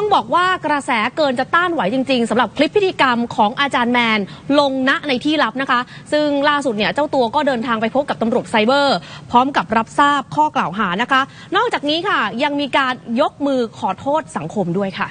ต้องบอกว่ากระแสเกินจะต้านไหวจริงๆสำหรับคลิปพิธีกรรมของอาจารย์แมนลงณในที่ลับนะคะซึ่งล่าสุดเนี่ยเจ้าตัวก็เดินทางไปพบกับตำรวจไซเบอร์พร้อมกับรับทราบข้อกล่าวหานะคะนอกจากนี้ค่ะยังมีการยกมือขอโทษสังคมด้วยค่ะ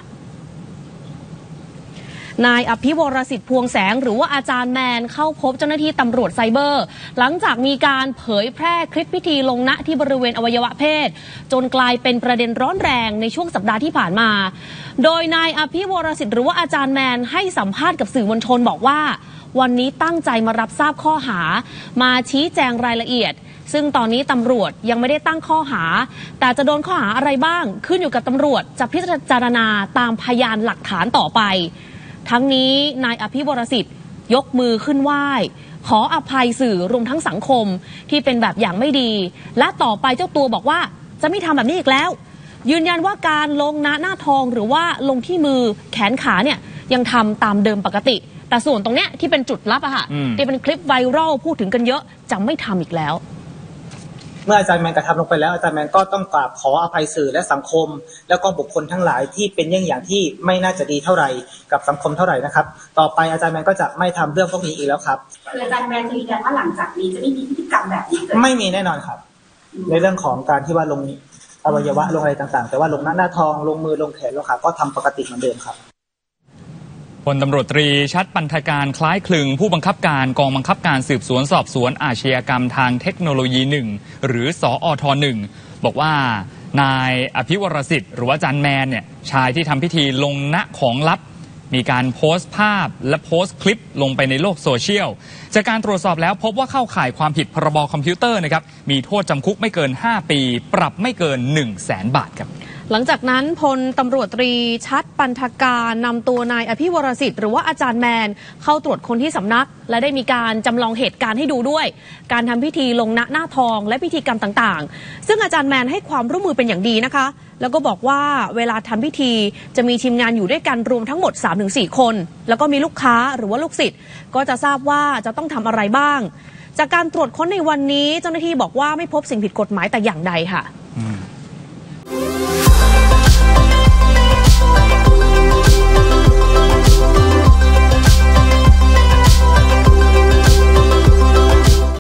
นายอภิวรสิทธิ์พวงแสงหรือว่าอาจารย์แมนเข้าพบเจ้าหน้าที่ตำรวจไซเบอร์หลังจากมีการเผยแพร่คลิปพิธีลงณที่บริเวณอวัยวะเพศจนกลายเป็นประเด็นร้อนแรงในช่วงสัปดาห์ที่ผ่านมาโดยนายอภิวรสิทธิ์หรือว่าอาจารย์แมนให้สัมภาษณ์กับสื่อมวลชนบอกว่าวันนี้ตั้งใจมารับทราบข้อหามาชี้แจงรายละเอียดซึ่งตอนนี้ตำรวจยังไม่ได้ตั้งข้อหาแต่จะโดนข้อหาอะไรบ้างขึ้นอยู่กับตำรวจจะพิจารณาตามพยานหลักฐานต่อไปทั้งนี้นายอภิวรสิทธิ์ยกมือขึ้นไหว้ขออภัยสื่อรวมทั้งสังคมที่เป็นแบบอย่างไม่ดีและต่อไปเจ้าตัวบอกว่าจะไม่ทำแบบนี้อีกแล้วยืนยันว่าการลงหน้าทองหรือว่าลงที่มือแขนขาเนี่ยยังทำตามเดิมปกติแต่ส่วนตรงเนี้ยที่เป็นจุดลับอะค่ะที่เป็นคลิปไวรัลพูดถึงกันเยอะจะไม่ทำอีกแล้วเมื่ออาจารย์แมนกระทำลงไปแล้วอาจารย์แมนก็ต้องกราบขออภัยสื่อและสังคมแล้วก็บุคคลทั้งหลายที่เป็นอย่างที่ไม่น่าจะดีเท่าไหร่กับสังคมเท่าไหร่นะครับต่อไปอาจารย์แมนก็จะไม่ทำเรื่องพวกนี้อีกแล้วครับคืออาจารย์แมนยืนยันว่าหลังจากนี้จะไม่มีพฤติกรรมแบบนี้ไม่มีแน่นอนครับในเรื่องของการที่ว่าลงอวัยวะลงอะไรต่างๆแต่ว่าลงหน้าทองลงมือลงแขนลงขาก็ทำปกติเหมือนเดิมครับพลตำรวจตรีชัดปันธการคล้ายคลึงผู้บังคับการกองบังคับการสืบสวนสอบสวนอาชญากรรมทางเทคโนโลยี1หรือสอท1บอกว่านายอภิวรสิทธิ์หรือว่าอาจารย์แมนเนี่ยชายที่ทำพิธีลงณของลับมีการโพสต์ภาพและโพสต์คลิปลงไปในโลกโซเชียลจากการตรวจสอบแล้วพบว่าเข้าข่ายความผิดพรบคอมพิวเตอร์นะครับมีโทษจำคุกไม่เกิน5ปีปรับไม่เกิน 100,000 บาทครับหลังจากนั้นพลตำรวจตรีชัดปันธการนำตัวนายอภิวรสิทธิ์หรือว่าอาจารย์แมนเข้าตรวจคนที่สำนักและได้มีการจำลองเหตุการณ์ให้ดูด้วยการทำพิธีลงณหน้าทองและพิธีกรรมต่างๆซึ่งอาจารย์แมนให้ความร่วมมือเป็นอย่างดีนะคะแล้วก็บอกว่าเวลาทำพิธีจะมีทีมงานอยู่ด้วยกันรวมทั้งหมด 3-4 คนแล้วก็มีลูกค้าหรือว่าลูกศิษย์ก็จะทราบว่าจะต้องทำอะไรบ้างจากการตรวจค้นในวันนี้เจ้าหน้าที่บอกว่าไม่พบสิ่งผิดกฎหมายแต่อย่างใดค่ะ